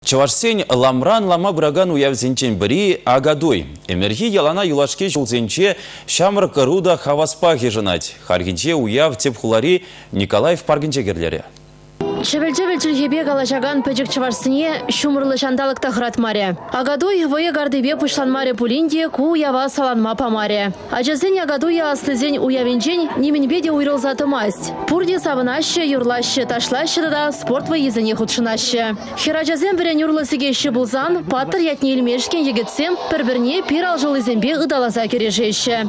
Чавашсен ламран лама браган уявзенчен бири агадой. Эмерхи ялана юлашке жулзенче шамр каруда хаваспа хежынать. Харгинче уяв тепхулари Николаев паргинче герлері. Шевелчевел чельхебе галашаган пөжік чаварсыне шумырлы шандалықта хратмаре. Агадуй вое гардыбе пышланмаре пулинде ку ява саланма памаре. Ажазен агадуя аслызен уявенчен неменбеде уйрылзаты масть. Пурде савынаще, юрлаще, ташлаще да спорт выезіне худшынаще. Херажазен бірен юрлысыгеші булзан, паттыр ятне илмешкен егетсем пір-бірне пир алжылызенбе ыдаласа кережеші.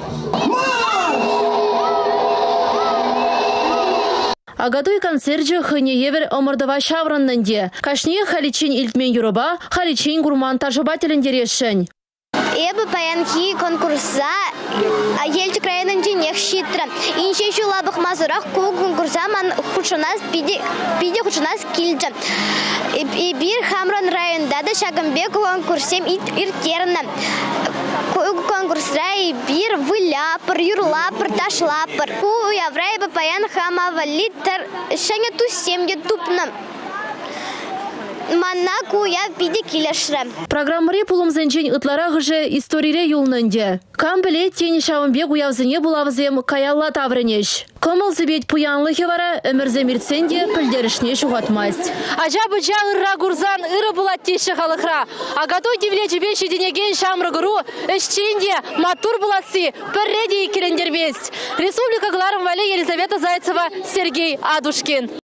Агадуй концерджі хыне евер омырдыва шаврыннынде. Кашне халичин илтмен юруба, халичин гурман тажыбателін дерешін. Эбі паянки конкурса елчі крайының женех шитры. Инше шулабық мазырақ ку конкурса ман худшынас пиде худшынас килджі. Бир Хамрон районда да шагымбе конкурсем иртерні. Конкурсра бир выляпыр, юрлапыр, ташлапыр. Ку яврайбы паян хамавалитер шаңа тусемге тупным. Манна куя пиде килешрі. Программаре пулымзенчен ытлара ғыжы историре юлнынде. Кам біле тені шауынбек уявзыне булавзем каялла таврынеш. Комыл зібет пуянлығы вара өмірзем иртсенде пілдерішне шуғатмасть. Ажабы жағырра гурзан ыры булат теші қалықра. Агадой девлечі беші денеген шамрығыру ішченде матур булатсы пірреде екерендермест. Республика Гларым Вале Елизавета Зайцева, Сергей Адушкин.